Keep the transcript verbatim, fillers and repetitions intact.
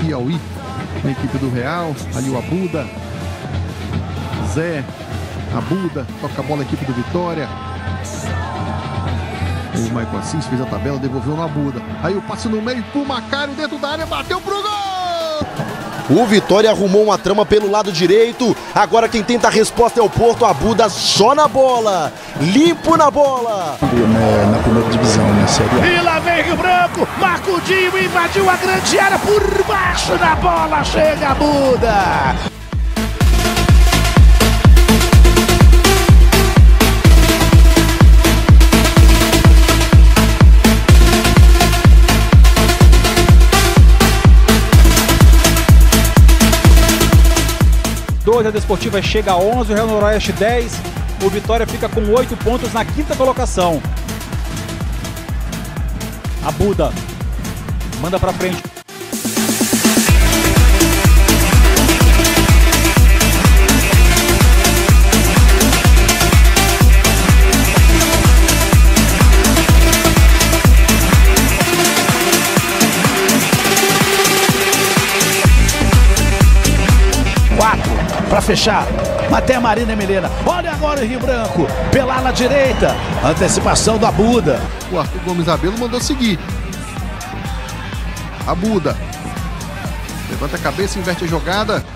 Piauí, na equipe do Real. Ali o Abuda, Zé, Abuda, toca a bola a equipe do Vitória. O Michael Assis fez a tabela, devolveu no Abuda. Aí o passe no meio pro Macário, dentro da área, bateu pro gol! O Vitória arrumou uma trama pelo lado direito. Agora quem tenta a resposta é o Porto. Abuda só na bola, limpo na bola. Na, na primeira divisão, na Série A. E lá vem Rio Branco, Marcudinho invadiu a grande área por baixo da bola, chega Abuda. dois, a Desportiva chega a onze, o Real Noroeste dez, o Vitória fica com oito pontos na quinta colocação. Abuda manda pra frente. Para fechar, Maté Marina e Milena. Olha agora o Rio Branco, pela ala direita, antecipação do Abuda. O Arthur Gomes Abelo mandou seguir. Abuda levanta a cabeça, inverte a jogada.